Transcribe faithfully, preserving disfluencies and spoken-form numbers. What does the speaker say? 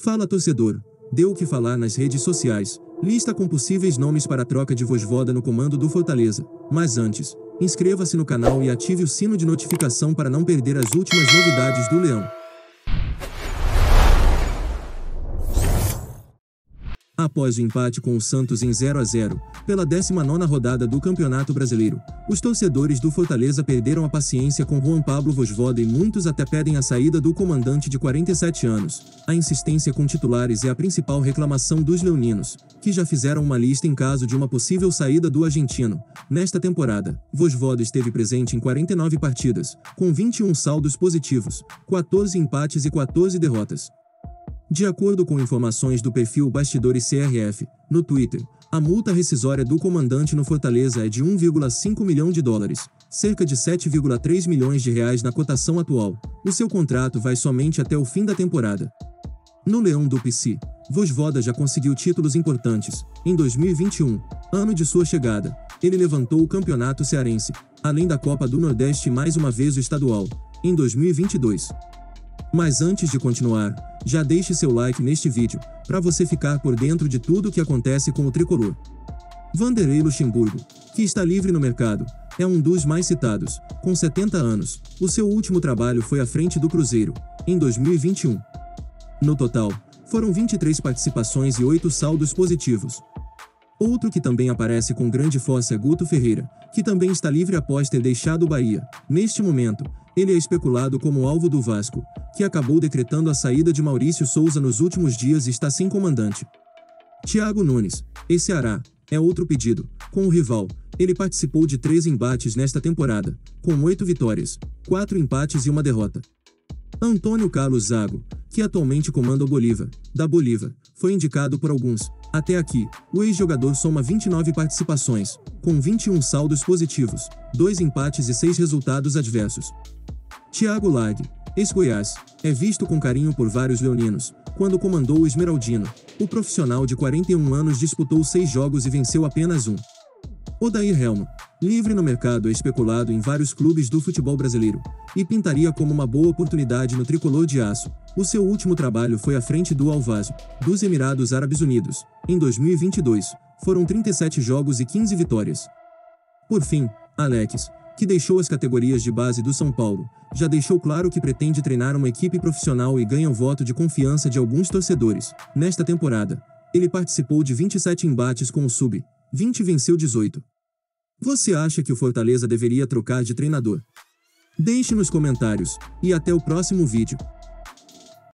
Fala torcedor, deu o que falar nas redes sociais, lista com possíveis nomes para a troca de Vojvoda no comando do Fortaleza. Mas antes, inscreva-se no canal e ative o sino de notificação para não perder as últimas novidades do Leão. Após o empate com o Santos em zero a zero, pela décima nona rodada do Campeonato Brasileiro, os torcedores do Fortaleza perderam a paciência com Juan Pablo Vojvoda e muitos até pedem a saída do comandante de quarenta e sete anos. A insistência com titulares é a principal reclamação dos leoninos, que já fizeram uma lista em caso de uma possível saída do argentino. Nesta temporada, Vojvoda esteve presente em quarenta e nove partidas, com vinte e um saldos positivos, quatorze empates e quatorze derrotas. De acordo com informações do perfil Bastidores C R F, no Twitter, a multa rescisória do comandante no Fortaleza é de um vírgula cinco milhão de dólares, cerca de sete vírgula três milhões de reais na cotação atual. O seu contrato vai somente até o fim da temporada. No Leão do P C, Vojvoda já conseguiu títulos importantes. Em dois mil e vinte e um, ano de sua chegada, ele levantou o campeonato cearense, além da Copa do Nordeste e mais uma vez o estadual, em dois mil e vinte e dois. Mas antes de continuar, já deixe seu like neste vídeo, para você ficar por dentro de tudo o que acontece com o tricolor. Vanderlei Luxemburgo, que está livre no mercado, é um dos mais citados, com setenta anos. O seu último trabalho foi à frente do Cruzeiro, em dois mil e vinte e um. No total, foram vinte e três participações e oito saldos positivos. Outro que também aparece com grande força é Guto Ferreira, que também está livre após ter deixado o Bahia. Neste momento, ele é especulado como alvo do Vasco, que acabou decretando a saída de Maurício Souza nos últimos dias e está sem comandante. Thiago Nunes, ex-Ceará, é outro pedido. Com o rival, ele participou de três embates nesta temporada, com oito vitórias, quatro empates e uma derrota. Antônio Carlos Zago, que atualmente comanda o Bolívar, da Bolívar, foi indicado por alguns. Até aqui, o ex-jogador soma vinte e nove participações, com vinte e um saldos positivos, dois empates e seis resultados adversos. Thiago Largue, ex-Goiás, é visto com carinho por vários leoninos. Quando comandou o Esmeraldino, o profissional de quarenta e um anos disputou seis jogos e venceu apenas um. Odair Helma, livre no mercado, é especulado em vários clubes do futebol brasileiro, e pintaria como uma boa oportunidade no tricolor de aço. O seu último trabalho foi à frente do Al-Wasl, dos Emirados Árabes Unidos. Em dois mil e vinte e dois, foram trinta e sete jogos e quinze vitórias. Por fim, Alex, que deixou as categorias de base do São Paulo, já deixou claro que pretende treinar uma equipe profissional e ganha o voto de confiança de alguns torcedores. Nesta temporada, ele participou de vinte e sete embates com o sub vinte e venceu dezoito. Você acha que o Fortaleza deveria trocar de treinador? Deixe nos comentários, e até o próximo vídeo.